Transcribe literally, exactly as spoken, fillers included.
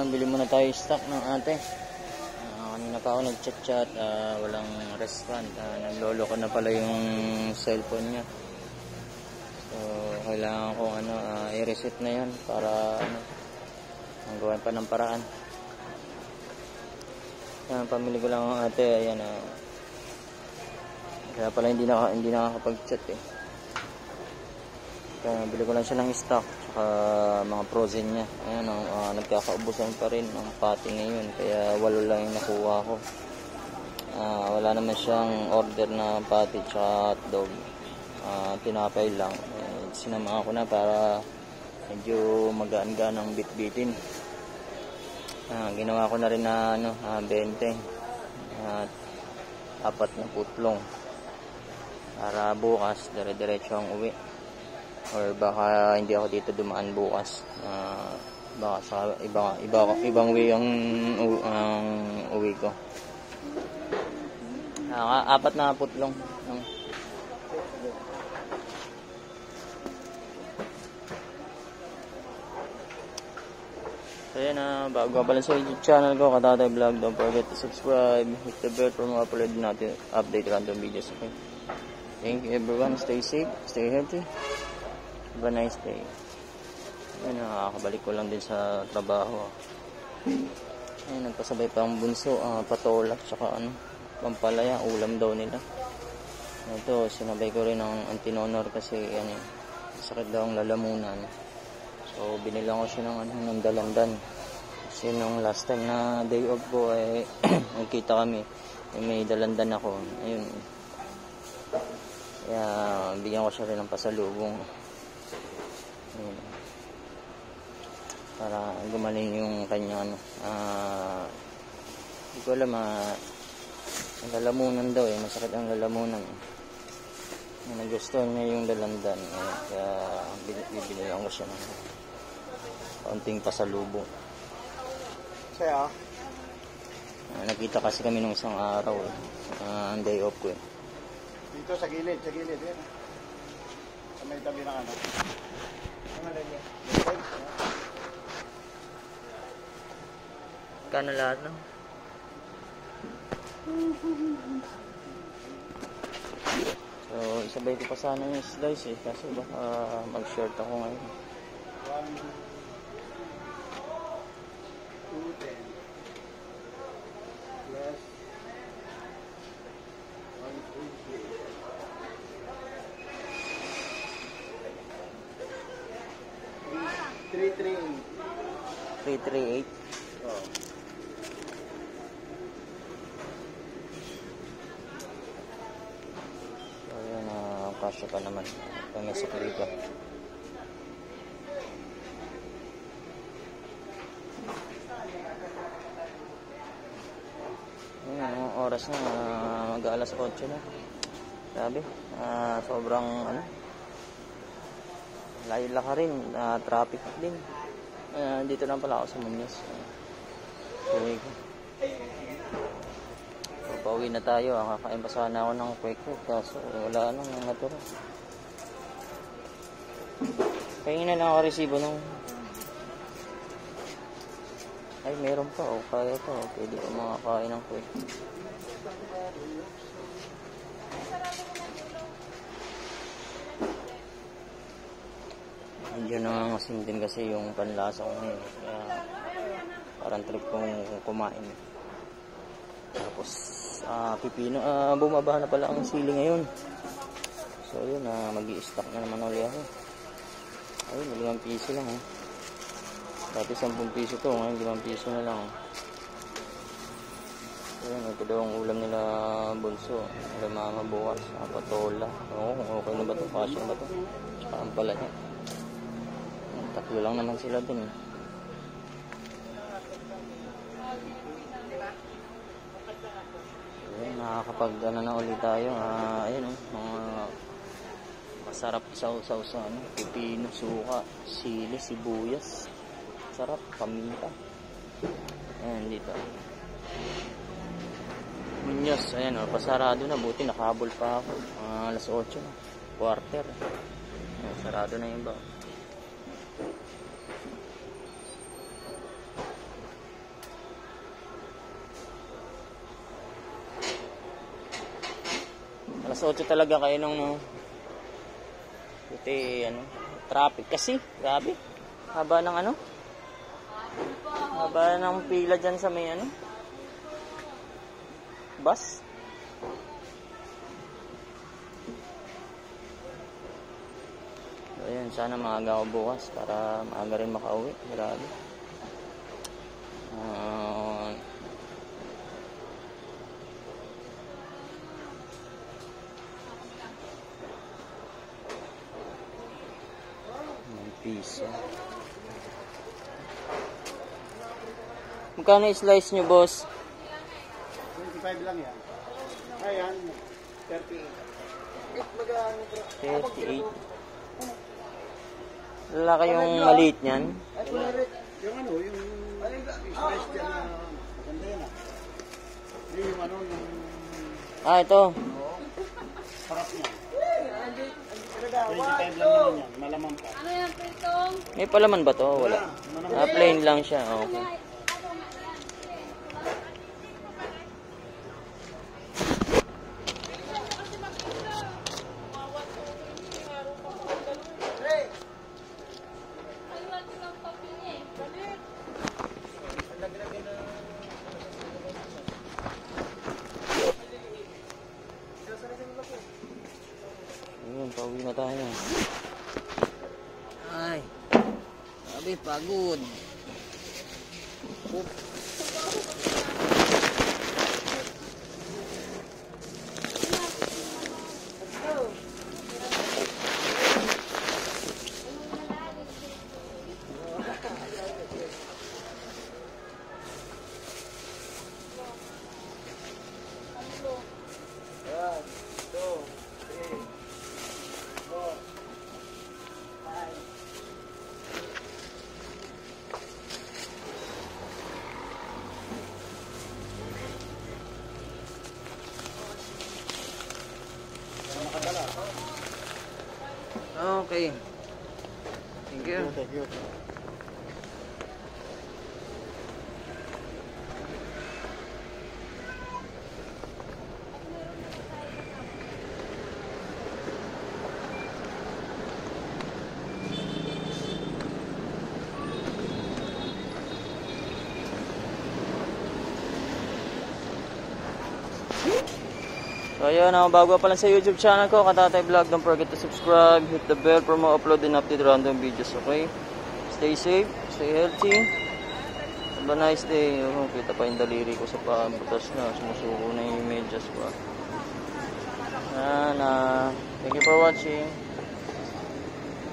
bili muna tayo stock ng ate. Uh, kanina pa ako nag-chat-chat, uh, walang response. Uh, naglolo ko na pala yung cellphone niya. So, kailangan kong ano, uh, i-reset na yun para ano, ang gawin pa ng paraan. Ayan, pamili ko lang ang ate. Ayan, uh, kaya pala hindi, na, hindi nakakapag-chat eh. Kaya bili ko lang siya ng stock tsaka mga frozen niya. Ayan, uh, nagkakaubusan pa rin ang pati ngayon, kaya walo lang yung nakuha ko. Uh, wala naman siyang order na pati tsaka hotdog, uh, tinapay lang. Eh, sinamahan ko na para medyo magaan-gaan ang bit-bitin. Uh, ginawa ko na rin na ano, uh, twenty at uh, apat na putlong para bukas dire-diretso ang uwi. Or baka hindi ako dito dumaan bukas. Uh, baka sa iba, iba, ibang way ang, ang uwi ko. Uh, apat na putlong. Um. So yan, uh, bago ka pala sa YouTube channel ko, Katatay Vlog, don't forget to subscribe, hit the bell for mga upload natin, update random videos. Okay? Thank you everyone. Stay safe, stay healthy. Have a nice day. Ayun, nakakabalik ko lang din sa trabaho. Ayun, nagpasabay pa ang bunso, uh, patola, tsaka ano, pampalaya, ulam daw nila. Ito, sinabay ko rin ang antinonor kasi ano, sakit daw ang lalamunan. So, binilang ko siya ng, ano, ng dalandan. Kasi nung last time na day off ko, eh, nagkita kami, eh, may dalandan ako. Ayun. Kaya, bigyan ko siya rin ng pasalubong. Ayun. Para gumaling yung kanyang uh, hindi ko alam, uh, ang lalamunan daw eh, masakit ang lalamunan eh. Nagustuhan niya yung dalandan eh, kaya bibili ko siya ng kaunting pasalubong. Kaya uh, nakita kasi kami nung isang araw eh, uh, ang day off ko eh. Dito sa gilid, sa gilid yan. Sa may tabi ng ano. Kano lahat, no? So, isabay ko pa sana yung slice eh, kasi baka uh, mag-short ako ngayon. one, two, ten. Plus one, two, three. three, three, eight. three three eight. Oh. So, yun, uh, kasya pa naman. Kami sa klika. Yun, ang oras na, uh, mag-alas otso na. Sabi, uh, sobrang, ano, layo ka rin, uh, traffic din. Uh, dito lang pala ako sa Muñoz. Uwi ko. So, pauwi na tayo. Kakain pa sana ako ng quick-quick. Kaso wala nang naturo. Kaya na lang ako resibo nung... Ay, meron pa. O, kaya pa. O, pwede ko makakain ng quick. Medyo nangangasim din kasi yung panlasa ko ngayon. Kaya parang trip kong kumain. Tapos uh, pipino, uh, bumaba na pala ang sili ngayon. So yun, uh, mag-i-stock na naman ulit ako. Ayun, limang piso lang eh. Dati sampung piso to, ngayon limang piso na lang. Ayun, ito daw ang ulam nila bunso. Nila mama bukas, uh, patola. Oo, okay na ba ito? Kasya na ba ito? Tsaka ang pala niya. Tatlo lang naman sila dun eh. Ayun, nakakapag ano na ulit tayo. Uh, ayun o, oh, mga masarap sausaw sa ano, pipino, suka, sili, sibuyas. Sarap, paminta. Ayan dito. Muñoz, ayan o, oh, pasarado na. Buti nakahabol pa ako. Uh, alas otso na. Quarter. Ayan, sarado na yung ba. alas otso talaga kayo nung no. Buti ano, traffic kasi, grabe. Haba ng ano? Haba ng pila dyan sa may ano? Bus. So, ayan, sana maaga ako bukas para maaga rin makauwi. Grabe. Uh, piso. Magkano i-slice nyo, boss? twenty-five lang yan. Ayan, thirty-eight. thirty-eight. Wala kayong maliit niyan? Yung ano, yung slice dyan na maganda yan ah. Hindi yung ano, yung... Ah, ito. Oo. Sarap niya. twenty-five lang naman yan, malamang pa. Ano yan, Pritong? May palaman ba to? Wala. Ah, plain lang siya. Okay. Ayun, pauwi na tayo. Ay, sabi, pagod. Oop. Okay. Thank you. Thank you. So ayun, uh, bago pa lang sa YouTube channel ko, Katatay Vlog, don't forget to subscribe, hit the bell for more upload and update random videos, okay? Stay safe, stay healthy. Have a nice day. Oh, kita pa yung daliri ko sa pabutas na, sumusuko na yung medyas ko. Yan, uh, thank you for watching.